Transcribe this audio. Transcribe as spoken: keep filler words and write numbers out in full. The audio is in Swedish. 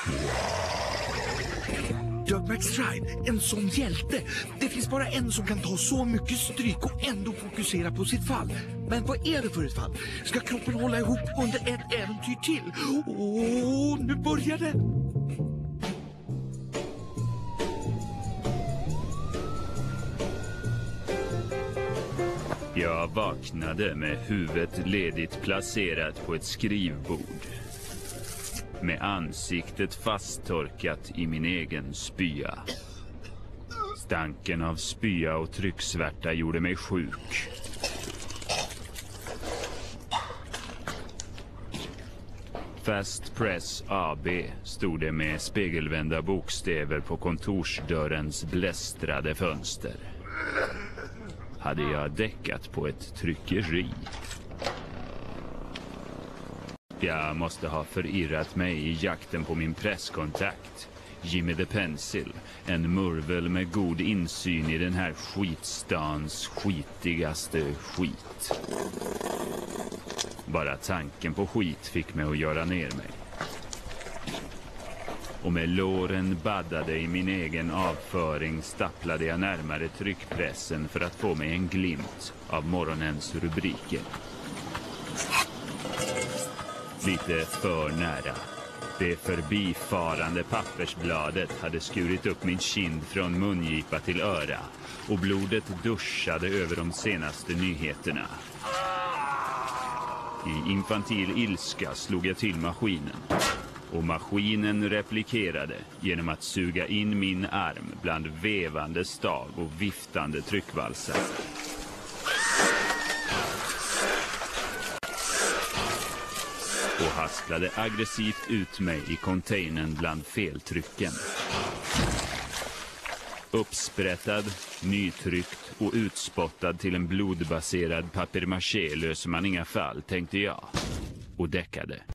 Doug McStride, en sån hjälte. Det finns bara en som kan ta så mycket stryk och ändå fokusera på sitt fall. Men vad är det för ett fall? Ska kroppen hålla ihop under ett äventyr till? Åh, nu börjar det! Jag vaknade med huvudet ledigt placerat på ett skrivbord. Med ansiktet fasttorkat i min egen spya. Stanken av spya och trycksvärta gjorde mig sjuk. Fast Press A B stod det med spegelvända bokstäver på kontorsdörrens blästrade fönster. Hade jag däckat på ett tryckeri? Jag måste ha förirrat mig i jakten på min presskontakt, Jimmy the Pencil, en murvel med god insyn i den här skitstans skitigaste skit. Bara tanken på skit fick mig att göra ner mig. Och med låren baddade i min egen avföring stapplade jag närmare tryckpressen för att få mig en glimt av morgonens rubriker. Lite för nära. Det förbifarande pappersbladet hade skurit upp min kind från mungipa till öra och blodet duschade över de senaste nyheterna. I infantil ilska slog jag till maskinen. Och maskinen replikerade genom att suga in min arm bland vevande stag och viftande tryckvalsar. Och hasplade aggressivt ut mig i containern bland feltrycken. Uppsprättad, nytryckt och utspottad till en blodbaserad papier-maché löser man inga fall, tänkte jag. Och däckade.